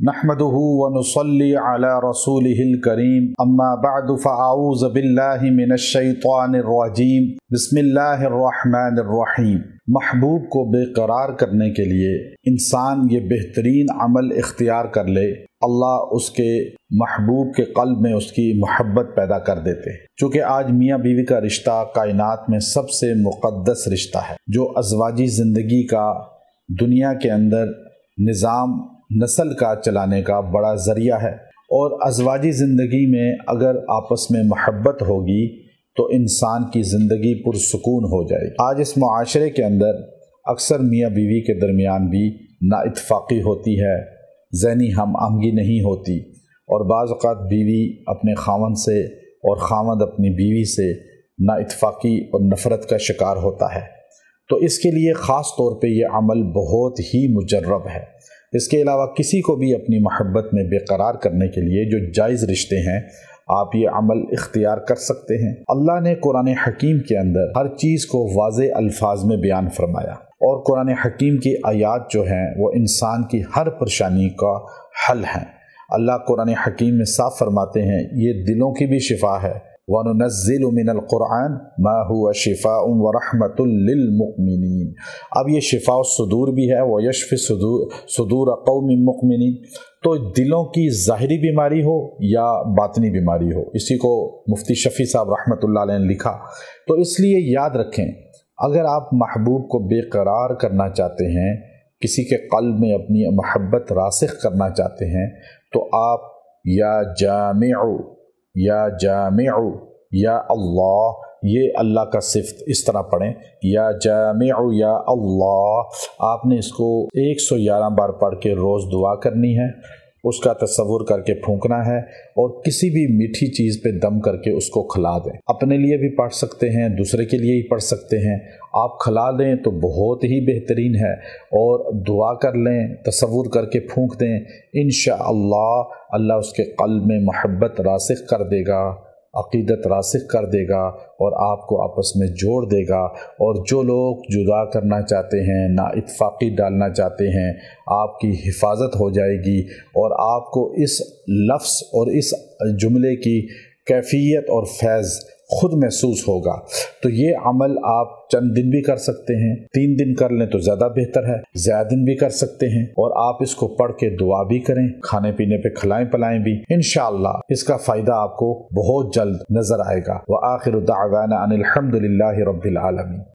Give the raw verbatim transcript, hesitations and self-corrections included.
नहमदुहु व नुसल्ली अला रसूलिहिल करीम अम्मा बअदु फ़अऊज़ु बिल्लाहि मिनश शैतानिर रजीम बिस्मिल्लाहिर रहमानिर रहीम। महबूब को बेकरार करने के लिए इंसान ये बेहतरीन अमल इख्तियार कर ले, अल्लाह उसके महबूब के क़ल्ब में उसकी मोहब्बत पैदा कर देते हैं। चूँकि आज मियाँ बीवी का रिश्ता कायनात में सबसे मुक़द्दस रिश्ता है, जो अज़वाजी ज़िंदगी का दुनिया के अंदर निज़ाम नस्ल का चलाने का बड़ा ज़रिया है। और अज़वाजी ज़िंदगी में अगर आपस में मोहब्बत होगी तो इंसान की ज़िंदगी पुरसुकून हो जाएगी। आज इस मुआशरे के अंदर अक्सर मियाँ बीवी के दरमियान भी नाइत्फ़ाक़ी होती है, ज़हनी हम आहंगी नहीं होती, और बाज़ औक़ात बीवी अपने खावंद से और खावंद अपनी बीवी से नाइत्फ़ाक़ी और नफ़रत का शिकार होता है। तो इसके लिए ख़ास तौर पे ये अमल बहुत ही मुजर्रब है। इसके अलावा किसी को भी अपनी मोहब्बत में बेकरार करने के लिए जो जायज़ रिश्ते हैं, आप ये अमल इख्तियार कर सकते हैं। अल्लाह ने कुरान हकीम के अंदर हर चीज़ को वाज़े अल्फाज में बयान फरमाया, और कुरान हकीम की आयात जो हैं वो इंसान की हर परेशानी का हल हैं। अल्लाह कुरान हकीम में साफ फरमाते हैं, ये दिलों की भी शिफा है। वनुनज़्ज़िलु मिनल कुरआन मा हुवा शिफ़ाउन व रहमतुल लिल मुमिनीन। अब ये शिफा सुदूर भी है, व यशफ़ी सुदूर सुदूर कौमिन मुमिनीन। तो दिलों की ज़ाहिरी बीमारी हो या बातनी बीमारी हो, इसी को मुफ्ती शफ़ी साहब रहमतुल्लाह अलैह ने लिखा। तो इसलिए याद रखें, अगर आप महबूब को बेकरार करना चाहते हैं, किसी के क़ल्ब में अपनी मोहब्बत रासिख़ करना चाहते हैं, तो आप या जामिउ या जामिउ या अल्लाह, ये अल्लाह का सिफ्त इस तरह पढ़ें, या जामिउ या अल्लाह। आपने इसको एक सौ ग्यारह बार पढ़ के रोज़ दुआ करनी है, उसका तसव्वुर करके फूंकना है, और किसी भी मीठी चीज़ पे दम करके उसको खिला दें। अपने लिए भी पढ़ सकते हैं, दूसरे के लिए ही पढ़ सकते हैं। आप खिला दें तो बहुत ही बेहतरीन है, और दुआ कर लें, तसव्वुर करके फूंक दें, इंशाअल्लाह अल्लाह उसके क़ल्ब में मोहब्बत रासिख़ कर देगा, अक़ीदत रासिख़ कर देगा, और आपको आपस में जोड़ देगा। और जो लोग जुदा करना चाहते हैं, नाइत्फ़ाक़ी डालना चाहते हैं, आपकी हिफाजत हो जाएगी, और आपको इस लफ्ज़ और इस जुमले की कैफ़ियत और फैज़ खुद महसूस होगा। तो ये अमल आप चंद दिन भी कर सकते हैं, तीन दिन कर लें तो ज़्यादा बेहतर है, ज़्यादा दिन भी कर सकते हैं। और आप इसको पढ़ के दुआ भी करें, खाने पीने पे खिलाएं पिलाएं भी, इंशाअल्लाह इसका फ़ायदा आपको बहुत जल्द नज़र आएगा। व आखिरु दाअवाना अनिल हम्दुलिल्लाहि रब्बिल आलमीन।